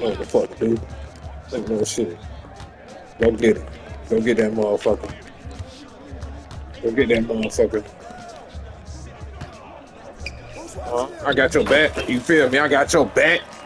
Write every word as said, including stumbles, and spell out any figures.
know what the fuck, dude. Think no shit. Go get it. Go get that motherfucker. Go get that motherfucker. Uh, I got your back. You feel me? I got your back.